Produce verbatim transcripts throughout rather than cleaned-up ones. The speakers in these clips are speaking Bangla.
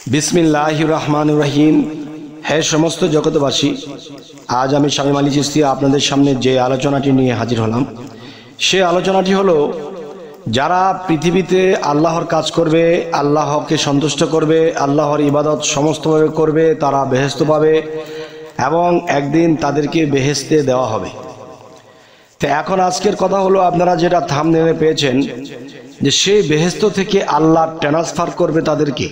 बिस्मिल्लाहिर रहमानिर रहीम। है समस्त जगतबासी, आज आमी शामीम आली चिश्ती आपनादेर सामने जे आलोचनाटी निये हाजिर हलाम से आलोचनाटी हलो যারা পৃথিবীতে আল্লাহর কাজ করবে, আল্লাহকে সন্তুষ্ট করবে, আল্লাহর ইবাদত সমস্তভাবে করবে, তারা বেহেশত পাবে এবং একদিন তাদেরকে বেহেশতে দেওয়া হবে। তো এখন আজকের কথা হলো, আপনারা যেটা থাম্বনেলে পেয়েছেন যে সেই বেহেশত থেকে আল্লাহ ট্রান্সফার করবে তাদেরকে।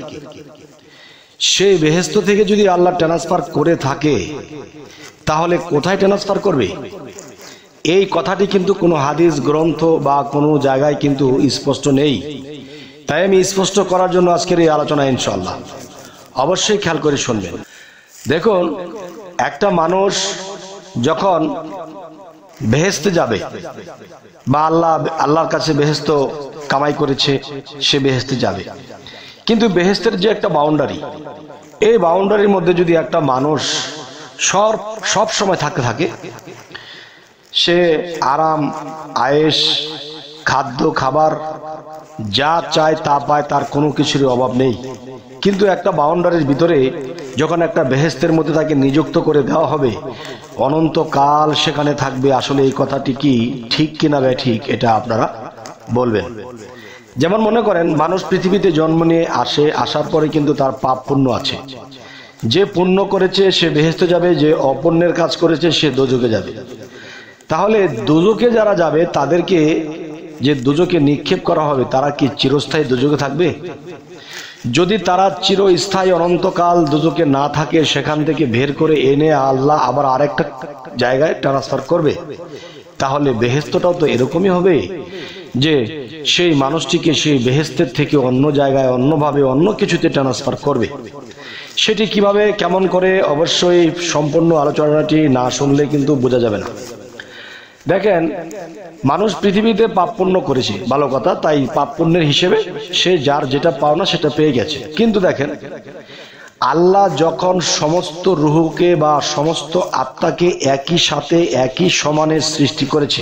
সেই বেহেশত থেকে যদি আল্লাহ ট্রান্সফার করে থাকে তাহলে কোথায় ট্রান্সফার করবে? এই কথাটি কিন্তু কোনো হাদিস গ্রন্থ বা কোনো জায়গায় কিন্তু স্পষ্ট নেই। তাই আমি স্পষ্ট করার জন্য আজকের এই আলোচনা ইনশাআল্লাহ অবশ্যই খেয়াল করে শুনবেন। দেখুন, একটা মানুষ যখন বেহেশতে যাবে বা আল্লাহ আল্লাহর কাছে বেহেশত কামাই করেছে, সে বেহেশতে যাবে, কিন্তু বেহেশতের যে একটা বাউন্ডারি, এই বাউন্ডারির মধ্যে যদি একটা মানুষ সব সব সময় থাকতে থাকে, সে আরাম আয়েশ খাদ্য খাবার যা চায় তা পায়, তার কোনো কিছুর অভাব নেই, কিন্তু একটা বাউন্ডারির ভিতরে যখন একটা বেহেশতের মধ্যে তাকে নিযুক্ত করে দেওয়া হবে, অনন্তকাল সেখানে থাকবে, আসলে এই কথাটি কি ঠিক কিনা বে ঠিক এটা আপনারা বলবেন। যেমন মনে করেন, মানুষ পৃথিবীতে জন্ম নিয়ে আসে, আসার পরে কিন্তু তার পাপ পুণ্য আছে। যে পুণ্য করেছে সে বেহেশতে যাবে, যে অপুণ্যের কাজ করেছে সে দোজখে যাবে। তাহলে দোজখে যারা যাবে তাদেরকে যে দোজখে নিক্ষেপ করা হবে, তারা কি চিরস্থায়ী দোজখে থাকবে? যদি তারা চিরস্থায়ী অনন্তকাল দোজখে না থাকে, সেখান থেকে বের করে এনে আল্লাহ আবার আরেকটা জায়গায় ট্রান্সফার করবে, তাহলে বেহেশতটাও তো এরকমই হবে যে সেই মানুষটিকে সেই বেহেশতের থেকে অন্য জায়গায় অন্যভাবে অন্য কিছুতে ট্রান্সফার করবে। সেটি কিভাবে কেমন করে, অবশ্যই সম্পূর্ণ আলোচনাটি না শুনলে কিন্তু বোঝা যাবে না। দেখেন, মানুষ পৃথিবীতে পাপ পুণ্য করেছে, ভালো কথা, তাই পাপ পুণ্যের হিসেবে সে যার যেটা পাওনা সেটা পেয়ে গেছে। কিন্তু দেখেন, আল্লাহ যখন সমস্ত রুহকে বা সমস্ত আত্মাকে একই সাথে একই সমানে সৃষ্টি করেছে,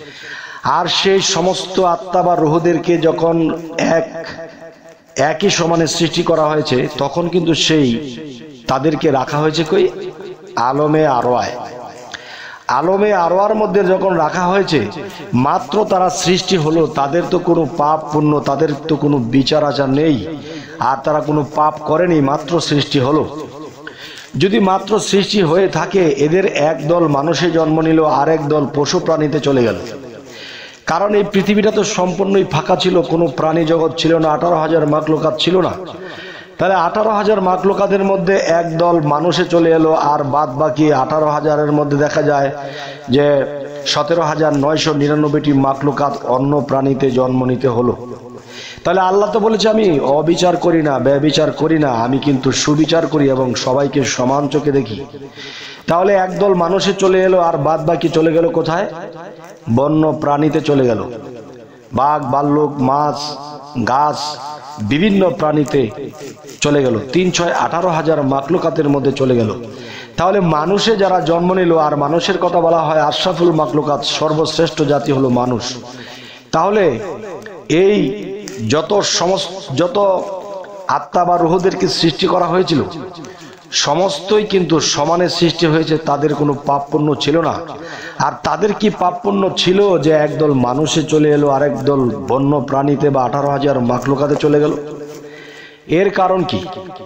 আর সেই সমস্ত আত্মা বা রুহদেরকে যখন এক একই সমানে সৃষ্টি করা হয়েছে, তখন কিন্তু সেই তাদেরকে রাখা হয়েছে কই আলমে আরওয়ায়। আলমে আরওয়ার মধ্যে যখন রাখা হয়েছে, মাত্র তারা সৃষ্টি হলো, তাদের তো কোনো পাপ পুণ্য, তাদের তো কোনো বিচার আচার নেই, আর তারা কোনো পাপ করেনি, মাত্র সৃষ্টি হলো। যদি মাত্র সৃষ্টি হয়ে থাকে, এদের এক দল মানুষে জন্ম নিল, আর এক দল পশু প্রাণীতে চলে গেল। কারণ এই পৃথিবীটা তো সম্পূর্ণই ফাঁকা ছিল, কোনো প্রাণী জগৎ ছিল না, আঠারো হাজার মাখলুকাত ছিল না। তাহলে আঠারো হাজার মাখলুকাতের মধ্যে এক দল মানুষে চলে এলো, আর বাদ বাকি আঠারো হাজারের মধ্যে দেখা যায় যে সতেরো হাজার নয়শো নিরানব্বইটি মাখলুকাত অন্য প্রাণীতে জন্ম নিতে হলো। তাহলে আল্লাহ তো বলেছে, আমি অবিচার করি না, ব্যবিচার করি না, আমি কিন্তু সুবিচার করি এবং সবাইকে সমান চোখে দেখি। তাহলে একদল মানুষে চলে এলো, আর বাদ বাকি চলে গেল কোথায়? বন্য প্রাণীতে চলে গেল। বাঘ, ভাল্লুক, মাছ, গাছ, বিভিন্ন প্রাণীতে চলে গেল। তিন ছয় আঠারো হাজার মাখলুকাতের মধ্যে চলে গেল। তাহলে মানুষে যারা জন্ম নিল, আর মানুষের কথা বলা হয় আশরাফুল মাখলুকাত, সর্বশ্রেষ্ঠ জাতি হলো মানুষ। তাহলে এই যত সমস্ত যত আত্মা বা রুহদেরকে সৃষ্টি করা হয়েছিল, সমস্তই কিন্তু সমানে সৃষ্টি হয়েছে, তাদের কোনো পাপ পুণ্য ছিল না। আর তাদের কি পাপ পুণ্য ছিল যে একদল মানুষে চলে এলো, আর একদল বন্য প্রাণীতে বা আঠারো হাজার মাখলুকাতে চলে গেল? এর কারণ কি?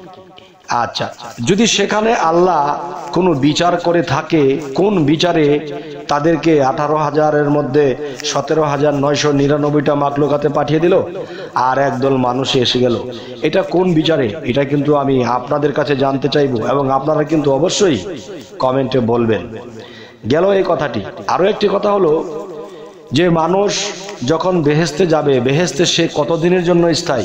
আচ্ছা, যদি সেখানে আল্লাহ কোনো বিচার করে থাকে, কোন বিচারে তাদেরকে আঠারো হাজারের মধ্যে সতেরো হাজার নয়শো নিরানব্বইটা মাখলুকাতে পাঠিয়ে দিল, আর একদল মানুষে এসে গেল? এটা কোন বিচারে? এটা কিন্তু আমি আপনাদের কাছে জানতে চাইব, এবং আপনারা কিন্তু অবশ্যই কমেন্টে বলবেন। গেল এই কথাটি। আরো একটি কথা হলো যে মানুষ যখন বেহেশতে যাবে, বেহেশতে সে কতদিনের জন্য স্থায়ী,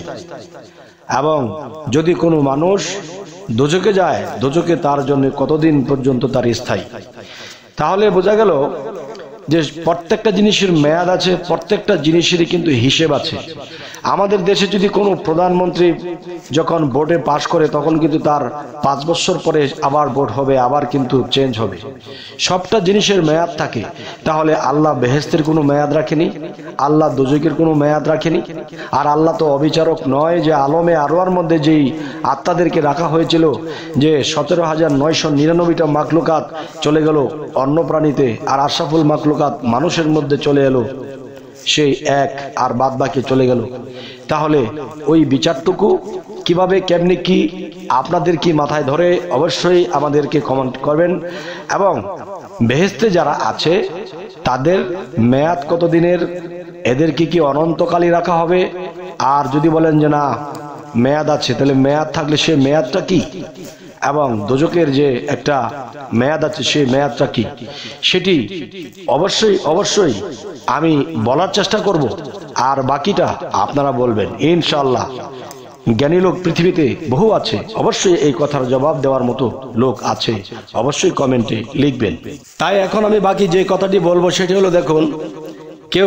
এবং যদি কোনো মানুষ দোজখে যায়, দোজখে তার জন্য কতদিন পর্যন্ত তার স্থায়ী। তাহলে বোঝা গেল যে প্রত্যেকটা জিনিসের মেয়াদ আছে, প্রত্যেকটা জিনিসেরই কিন্তু হিসেব আছে। আমাদের দেশে যদি কোনো প্রধানমন্ত্রী যখন ভোটে পাশ করে তখন কিন্তু তার পাঁচ বছর পরে আবার ভোট হবে, আবার কিন্তু চেঞ্জ হবে, সবটা জিনিসের মেয়াদ থাকে। তাহলে আল্লাহ বেহেশতের কোনো মেয়াদ রাখেনি, আল্লাহ দোজখের কোনো মেয়াদ রাখেনি। আর আল্লাহ তো অবিচারক নয় যে আলমে আরওয়ার মধ্যে যেই আত্মাদেরকে রাখা হয়েছিল, যে সতেরো হাজার নয়শো নিরানব্বইটা মাখলুকাত চলে গেল অন্য প্রাণীতে, আর আশরাফুল মাখলুকাত মানুষের মধ্যে চলে এলো সেই এক, আর বাদ বাকি চলে গেল। তাহলে ওই বিচারটুকু কিভাবে কেমনি কি আপনাদের কি মাথায় ধরে অবশ্যই আমাদেরকে কমেন্ট করবেন। এবং বেহেশতে যারা আছে তাদের মেয়াদ কতদিনের, এদেরকে কি অনন্তকালই রাখা হবে? আর যদি বলেন যে না মেয়াদ আছে, তাহলে মেয়াদ থাকলে সে মেয়াদটা কি? এবং দোজখের যে একটা মেয়াদ আছে সেই মেয়াদটা কি, সেটি অবশ্যই অবশ্যই আমি বলার চেষ্টা করব, আর বাকিটা আপনারা বলবেন ইনশাআল্লাহ। জ্ঞানী লোক পৃথিবীতে বহু আছে, অবশ্যই এই কথার জবাব দেওয়ার মতো লোক আছে, অবশ্যই কমেন্টে লিখবেন। তাই এখন আমি বাকি যে কথাটি বলবো সেটি হলো, দেখুন কেউ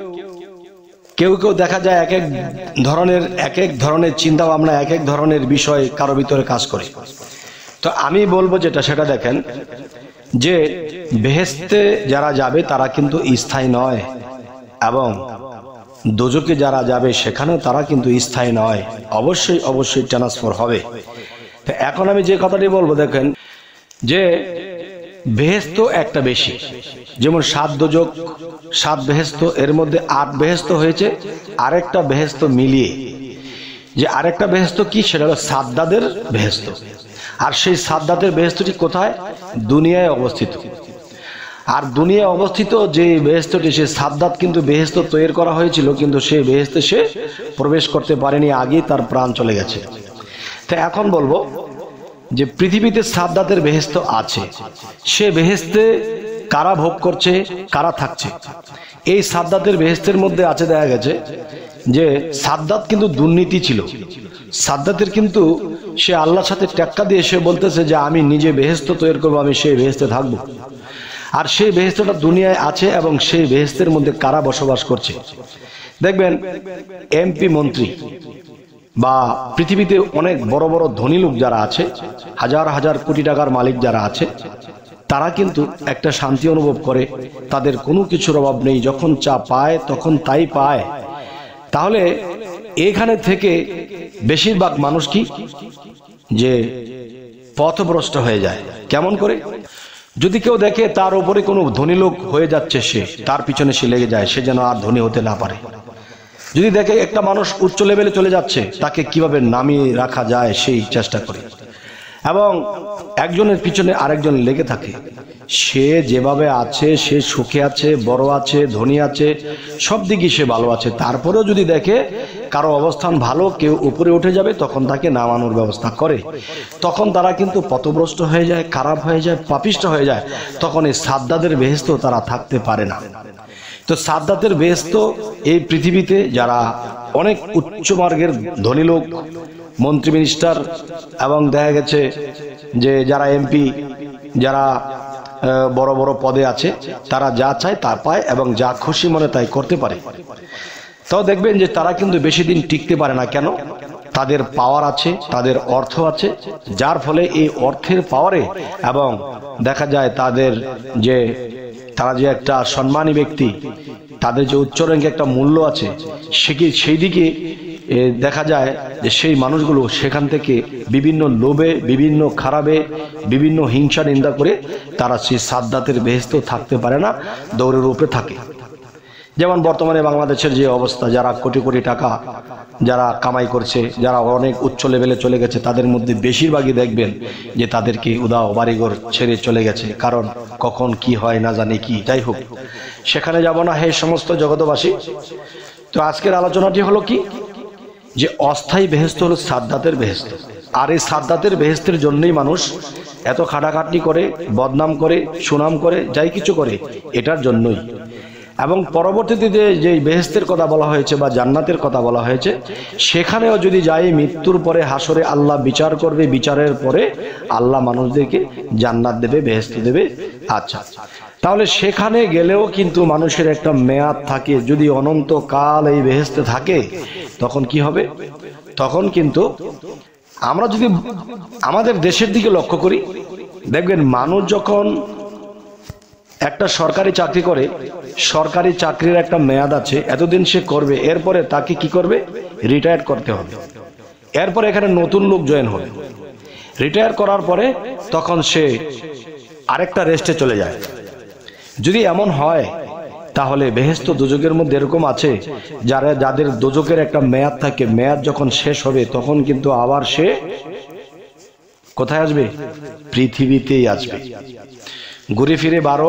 কেউ কেউ দেখা যায় এক এক ধরনের এক এক ধরনের চিন্তা ভাবনা, এক এক ধরনের বিষয় কারো ভিতরে কাজ করে। তো আমি বলবো যেটা সেটা দেখেন, যে বেহেশতে যারা যাবে তারা কিন্তু স্থায়ী নয়, এবং দোজখে যারা যাবে সেখানেও তারা কিন্তু স্থায়ী নয়, অবশ্যই অবশ্যই ট্রান্সফার হবে। তো এখন আমি যে কথাটি বলবো দেখেন, যে বেহেশত একটা বেশি, যেমন সাত দোজখ সাত বেহেশত, এর মধ্যে আট বেহেশত হয়েছে আরেকটা বেহেশত মিলিয়ে। যে আরেকটা বেহেশত কি, সেটা হলো সাদ্দাদের বেহেশত। আর সেই সাদ্দাতের বেহেশতটি কোথায়? দুনিয়ায় অবস্থিত। আর দুনিয়ায় অবস্থিত যে বেহেশতটি, সে সাদ্দাত কিন্তু বেহেশত তৈরি করা হয়েছিল, কিন্তু সেই বেহেশতে সে প্রবেশ করতে পারেনি, আগেই তার প্রাণ চলে গেছে। তাই এখন বলবো যে পৃথিবীতে সাদ্দাতের বেহেশত আছে, সে বেহেশতে কারা ভোগ করছে, কারা থাকছে। এই সাদ্দাতের বেহেশতের মধ্যে আছে, দেখা গেছে যে সাদ্দাত কিন্তু দুর্নীতি ছিল। সাদ্দাতের কিন্তু সে আল্লাহর সাথে টেক্কা দিয়ে সে বলতেছে যে আমি নিজে বেহেশত তৈরি করবো, আমি সেই বেহেশতে থাকবো। আর সেই বেহেশতটা দুনিয়ায় আছে, এবং সেই বেহেশতের মধ্যে কারা বসবাস করছে দেখবেন, এমপি মন্ত্রী বা পৃথিবীতে অনেক বড় বড় ধনী লোক যারা আছে, হাজার হাজার কোটি টাকার মালিক যারা আছে, তারা কিন্তু একটা শান্তি অনুভব করে, তাদের কোনো কিছুর অভাব নেই, যখন চা পায় তখন তাই পায়। তাহলে এখানে থেকে বেশিরভাগ মানুষ কি, যে পথভ্রষ্ট হয়ে যায়। কেমন করে? যদি কেউ দেখে তার উপরে কোনো ধনী লোক হয়ে যাচ্ছে, সে তার পিছনে সে লেগে যায়, সে যেন আর ধনী হতে না পারে। যদি দেখে একটা মানুষ উচ্চ লেভেলে চলে যাচ্ছে, তাকে কিভাবে নামিয়ে রাখা যায় সেই চেষ্টা করে, এবং একজনের পিছনে আরেকজন লেগে থাকে। সে যেভাবে আছে, সে সুখে আছে, বড় আছে, ধনী আছে, সব দিকই সে ভালো আছে, তারপরেও যদি দেখে কারো অবস্থান ভালো, কেউ উপরে উঠে যাবে, তখন তাকে নামানোর ব্যবস্থা করে। তখন তারা কিন্তু পথভ্রষ্ট হয়ে যায়, খারাপ হয়ে যায়, পাপিষ্ট হয়ে যায়। তখন এই সাদ্দাদের বেহেশত তারা থাকতে পারে না। তো সাদ্দাতের বেহেশত এই পৃথিবীতে যারা অনেক উচ্চ মার্গের ধনী লোক, মন্ত্রী মিনিস্টার, এবং দেখা গেছে যে যারা এমপি, যারা বড় বড় পদে আছে, তারা যা চায় তা পায়, এবং যা খুশি মনে তাই করতে পারে। তো দেখবেন যে তারা কিন্তু বেশি দিন টিকতে পারে না। কেন? তাদের পাওয়ার আছে, তাদের অর্থ আছে, যার ফলে এই অর্থের পাওয়ারে, এবং দেখা যায় তাদের যে তারা যে একটা সম্মানী ব্যক্তি, তাদের যে উচ্চ র্যাঙ্কে একটা মূল্য আছে, সে কি সেই দিকে দেখা যায় যে সেই মানুষগুলো সেখান থেকে বিভিন্ন লোভে, বিভিন্ন খারাপে, বিভিন্ন হিংসা নিন্দা করে তারা সেই সাদ্দাতের বেহেশত থাকতে পারে না, দৌড়ের উপরে থাকে। যেমন বর্তমানে বাংলাদেশের যে অবস্থা, যারা কোটি কোটি টাকা যারা কামাই করছে, যারা অনেক উচ্চ লেভেলে চলে গেছে, তাদের মধ্যে বেশিরভাগই দেখবেন যে তাদেরকে উদাও বাড়িঘর ছেড়ে চলে গেছে। কারণ কখন কি হয় না জানি কি। যাই হোক, সেখানে যাব না হে সমস্ত জগতবাসী। তো আজকের আলোচনাটি হলো কি, যে অস্থায়ী বেহেশত হলো সাদ্দাতের বেহেশত। আর এই সাদ্দাতের বেহেশতের জন্যই মানুষ এত খাটাখাটনি করে, বদনাম করে, সুনাম করে, যাই কিছু করে, এটার জন্যই। এবং পরবর্তীতে যে বেহেশতের কথা বলা হয়েছে বা জান্নাতের কথা বলা হয়েছে, সেখানেও যদি যাই, মৃত্যুর পরে হাসরে আল্লাহ বিচার করবে, বিচারের পরে আল্লাহ মানুষদেরকে জান্নাত দেবে, বেহেশত দেবে। আচ্ছা, তাহলে সেখানে গেলেও কিন্তু মানুষের একটা মেয়াদ থাকে। যদি অনন্তকাল এই বেহেশতে থাকে তখন কি হবে? তখন কিন্তু আমরা যদি আমাদের দেশের দিকে লক্ষ্য করি, দেখবেন মানুষ যখন একটা সরকারি চাকরি করে, সরকারি চাকরির একটা মেয়াদ আছে, এতদিন সে করবে, এরপরে তাকে কি করবে? রিটায়ার করতে হবে। এরপরে এখানে নতুন লোক জয়েন হবে। রিটায়ার করার পরে তখন সে আরেকটা রেস্টে চলে যায়। যদি এমন হয় তাহলে বেহেশত দোজকের মধ্যে এরকম আছে যারা যাদের দোজকের একটা মেয়াদ থাকে, মেয়াদ যখন শেষ হবে তখন কিন্তু আবার সে কোথায় আসবে? পৃথিবীতেই আসবে। ঘুরে ফিরে বারো,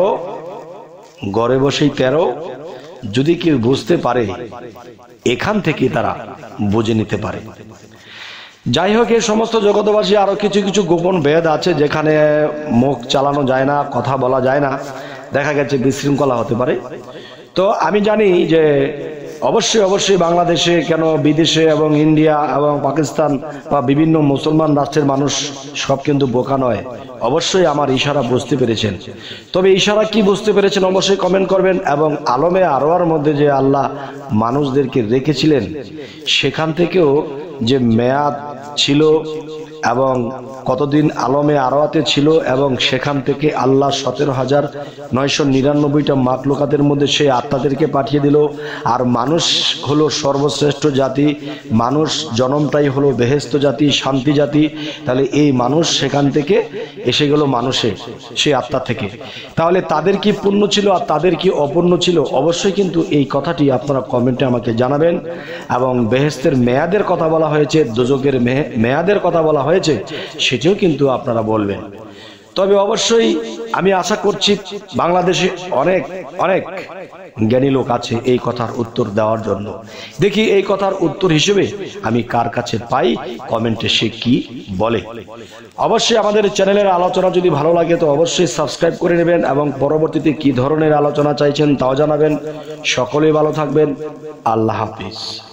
ঘরে বসেই তেরো। যদি কেউ বুঝতে পারে এখান থেকে তারা বুঝে নিতে পারে। যাই হোক, এই সমস্ত জগতবাসী আরো কিছু কিছু গোপন ভেদ আছে যেখানে মুখ চালানো যায় না, কথা বলা যায় না, দেখা গেছে বিশৃঙ্খলা হতে পারে। তো আমি জানি যে অবশ্যই অবশ্যই বাংলাদেশে কেন বিদেশে এবং ইন্ডিয়া এবং পাকিস্তান বা বিভিন্ন মুসলমান রাষ্ট্রের মানুষ সব কিন্তু বোকা নয়। অবশ্যই আমার ইশারা বুঝতে পেরেছেন। তবে ইশারা কি বুঝতে পেরেছেন অবশ্যই কমেন্ট করবেন। এবং আলমে আরওয়ার মধ্যে যে আল্লাহ মানুষদেরকে রেখেছিলেন সেখান থেকেও যে মেয়াদ ছিল এবং কতদিন আলমে আরওয়াতে ছিল এবং সেখান থেকে আল্লাহ সতেরো হাজার নয়শো নিরানব্বইটা মাখলুকাতের মধ্যে সেই আত্মাদেরকে পাঠিয়ে দিল। আর মানুষ হলো সর্বশ্রেষ্ঠ জাতি, মানুষ জনমটাই হলো বেহেশত জাতি, শান্তি জাতি। তাহলে এই মানুষ সেখান থেকে এসে গেল মানুষে, সেই আত্মা থেকে। তাহলে তাদের কি পুণ্য ছিল আর তাদের কি অপুণ্য ছিল? অবশ্যই কিন্তু এই কথাটি আপনারা কমেন্টে আমাকে জানাবেন। এবং বেহেশতের মেয়াদের কথা বলা হয়েছে, দোজকের মেয়াদের কথা বলা হয়েছে, সেটিও কিন্তু আপনারা বলবেন। তবে অবশ্যই আমি আশা করছি বাংলাদেশে অনেক অনেক জ্ঞানী লোক আছে এই কথার উত্তর দেওয়ার জন্য। দেখি এই কথার উত্তর হিসেবে আমি কার কাছে পাই, কমেন্টে সে কি বলে। অবশ্যই আমাদের চ্যানেলের আলোচনা যদি ভালো লাগে তো অবশ্যই সাবস্ক্রাইব করে নেবেন এবং পরবর্তীতে কি ধরনের আলোচনা চাইছেন তাও জানাবেন। সকলেই ভালো থাকবেন। আল্লাহ হাফিজ।